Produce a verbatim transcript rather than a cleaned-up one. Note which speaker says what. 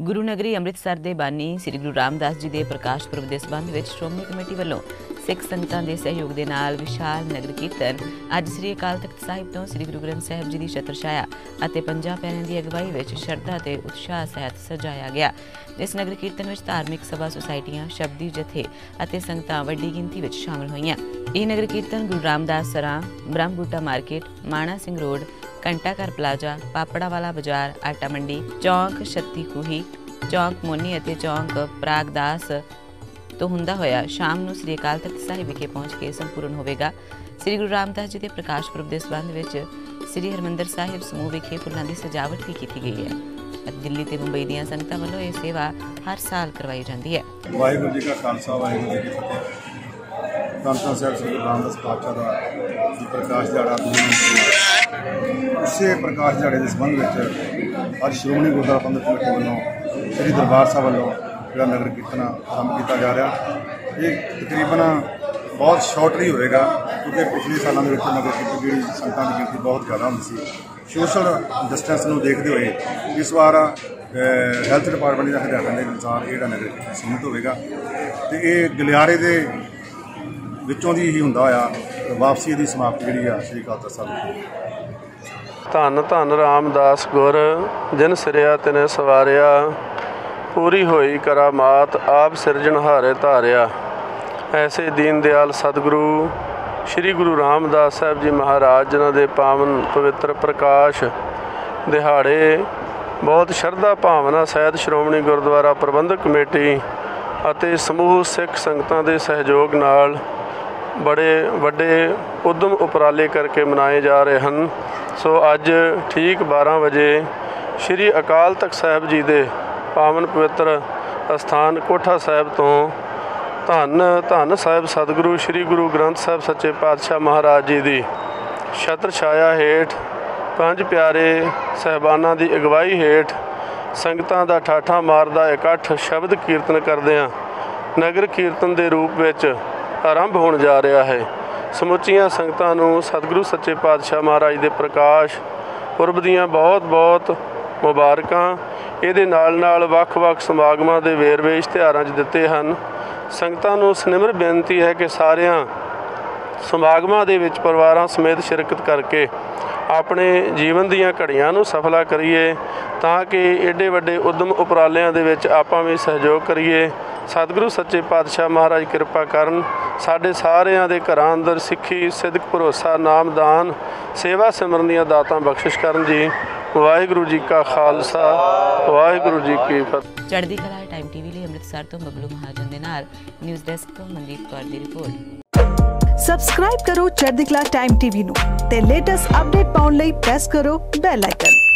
Speaker 1: गुरु नगरी अमृतसर के बानी श्री गुरु रामदास जी के प्रकाश पुरब के संबंध में श्रोमणी कमेटी वालों सिख संगतां के सहयोग के नाल विशाल नगर कीर्तन अज श्री अकाल तख्त साहिब तो श्री गुरु ग्रंथ साहिब जी की छत्र छाया और पंजां प्यारिਆਂ की अगवाई में श्रद्धा ते उत्साह सहित सजाया गया। इस नगर कीर्तन में धार्मिक सभा सोसायटियां शब्दी जथे और संगतां वड्डी गिनती में शामिल होईयां। यह नगर कीर्तन Guru Ramdas Saran, Brahmbuta market, Mana Singh road, Ghantaghar plaza, Papadawala Bazaar, Atta मंडी, चौंक छत्ती खूही, चौंक मोनी और चौंक प्रागदास तो हुंदा होया शाम नूं श्री अकाल तख्त साहिब विखे पहुंच के संपूर्ण होवेगा। श्री गुरु रामदास जी के प्रकाश पुरब के संबंध में श्री हरमंदर साहिब समूह विखे फुल्लां दी सजावट भी की गई है। दिल्ली ते मुंबई दीयां संगतां वल्लों यह सेवा हर साल करवाई जाती है।
Speaker 2: वाहिगुरू जी का खालसा वाहिगुरू जी की फतेह। धੰਨ धੰਨ ਸਾਹਿਬ श्री गुरु रामदास पातशाह का प्रकाश दिहाड़ा उसे प्रकाश दिहाड़े के संबंध में अज श्रोमणी गुरुद्वारा प्रबंधक कमेटी वालों श्री दरबार साहब वालों जो नगर कीर्तन आरंभ किया जा रहा। ये तकरीबन बहुत शॉर्टली होएगा क्योंकि पिछले सालों में नगर कीर्तन की संगतां की गिनती बहुत ज़्यादा होंदी सी। सोशल डिस्टेंस को देखते हुए इस बार हैल्थ डिपार्टमेंट के हिदायतों के अनुसार ये नगर कीर्तन सीमित होगा तो ये गलियारे के विचों दी ही हुंदा होया वापसी की समाप्ति जी आ श्री अकाल तख्त साहिब।
Speaker 3: धन धन रामदास गुर जिन सिरिया तिने सवारिया, पूरी होई करामात आप सिरजनहारे धारिया। ऐसे दीन दयाल सतगुरु श्री गुरु रामदास साहब जी महाराज जिन्हां दे पावन पवित्र प्रकाश दिहाड़े बहुत श्रद्धा भावना सहित श्रोमणी गुरुद्वारा प्रबंधक कमेटी अते समूह सिख संगतां दे सहयोग नाल बड़े वड्डे उद्यम उपराले करके मनाए जा रहे हैं। सो अज ठीक बारह बजे श्री अकाल तख्त साहिब जी दे पावन पवित्र अस्थान कोठा साहिब तो धन धन साहिब सतगुरु श्री गुरु ग्रंथ साहिब सच्चे पातशाह महाराज जी की छत्र छाया हेठ पंज प्यारे साहिबाना की अगवाई हेठ संगतां दा ठाठा मारदा इकट्ठ शब्द कीर्तन करदिआं नगर कीर्तन के रूप में आरंभ होने जा रहा है। समुचियां संगतां नूं सतगुरु सच्चे पातशाह महाराज के प्रकाश पुरब दीआं बहुत बहुत मुबारकां। ਇਹਦੇ ਨਾਲ ਨਾਲ ਵੱਖ-ਵੱਖ ਸਮਾਗਮਾਂ ਦੇ ਵੇਰਵੇ ਇਸ਼ਤਿਹਾਰਾਂ 'ਚ ਦਿੱਤੇ ਹਨ। ਸੰਗਤਾਂ ਨੂੰ ਸਨਿਮਰ ਬੇਨਤੀ ਹੈ ਕਿ ਸਾਰਿਆਂ ਸਮਾਗਮਾਂ ਦੇ ਵਿੱਚ ਪਰਿਵਾਰਾਂ ਸਮੇਤ ਸ਼ਿਰਕਤ ਕਰਕੇ ਆਪਣੇ ਜੀਵਨ ਦੀਆਂ ਘੜੀਆਂ ਨੂੰ ਸਫਲਾ ਕਰੀਏ ਤਾਂ ਕਿ ਏਡੇ ਵੱਡੇ ਉਦਮ ਉਪਰਾਲਿਆਂ ਦੇ ਵਿੱਚ ਆਪਾਂ ਵੀ ਸਹਿਯੋਗ ਕਰੀਏ। ਸਤਿਗੁਰੂ ਸੱਚੇ ਪਾਤਸ਼ਾਹ ਮਹਾਰਾਜ ਕਿਰਪਾ ਕਰਨ, ਸਾਡੇ ਸਾਰਿਆਂ ਦੇ ਘਰਾਂ ਅੰਦਰ ਸਿੱਖੀ, ਸਿਦਕ, ਭਰੋਸਾ, ਨਾਮਦਾਨ, ਸੇਵਾ ਸਿਮਰਨ ਦੀਆਂ ਦਾਤਾਂ ਬਖਸ਼ਿਸ਼ ਕਰਨ ਜੀ। वाहिगुरु जी का खालसा वाहिगुरु जी की फतेह।
Speaker 1: चढ़दी कला टाइम टीवी लिए अमृतसर तो बबलू महाजन दे नाल न्यूज़ डेस्क तो मनदीप कौर दी रिपोर्ट।
Speaker 4: सब्सक्राइब करो चढ़दी कला टाइम टीवी नू ते लेटेस्ट अपडेट पाउण लई प्रेस करो बेल आइकन।